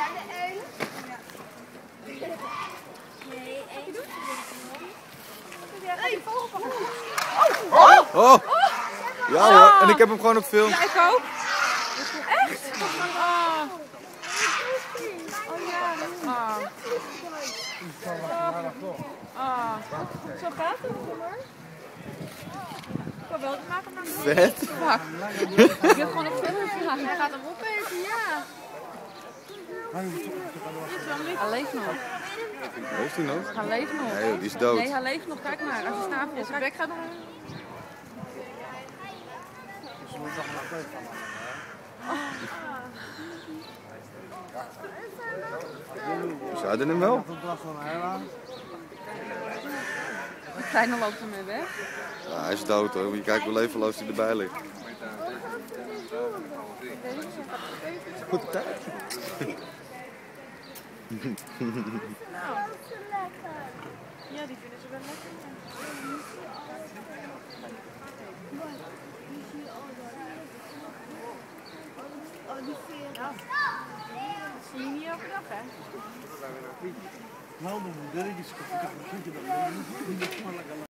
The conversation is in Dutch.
Oh! Ja hoor, en ik heb hem gewoon op film. Ja, ik ook. Echt? Oh. Oh ja. Oh. Zo gaat het hoor. Ik wil wel het maken naar de Vet. Ik wil gewoon op film gaan. Hij gaat hem opeten, ja. Hij leeft nog. Leeft hij nog? Hij leeft nog. Nee, die is dood. Nee, hij leeft nog. Kijk maar. Als je snavel in zijn bek gaat doen. We zouden hem wel. De kleine loopt ermee weg. Ja, hij is dood hoor, moet je kijken hoe levenloos hij erbij ligt. Goed tijd. Ja, die vinden ze wel lekker. Ja. Dat zie je niet elke dag, hè? Nou, dan moet ik